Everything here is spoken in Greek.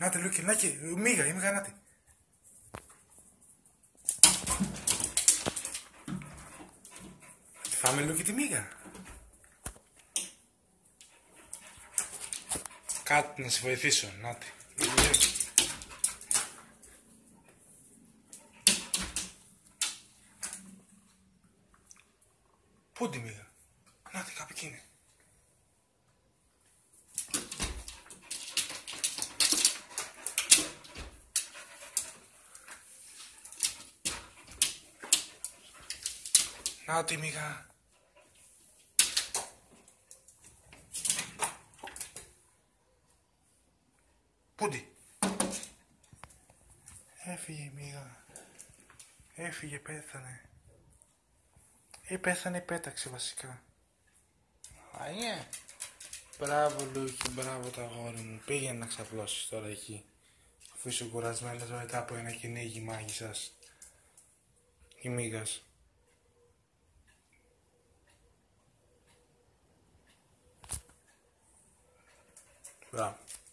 Νάτε Λούκι, να και, μίγα, η μίγα, νάτε. Φάμε Λούκι τη μίγα. Κάτι να σε βοηθήσω, νάτε. Πού τη μίγα. Νάτε, κάπου εκεί είναι. Να τη μίγα. Πούντι. Έφυγε η μίγα. Έφυγε, πέθανε. Ή πέθανε, πέταξε βασικά. Αγιέ. Μπράβο Λούκι, μπράβο το αγόρι μου. Πήγαινε να ξαπλώσεις τώρα εκεί. Αφού είσαι κουρασμένος μετά από ένα κυνήγι μάγισσας. Ή μίγας. Μπράβο.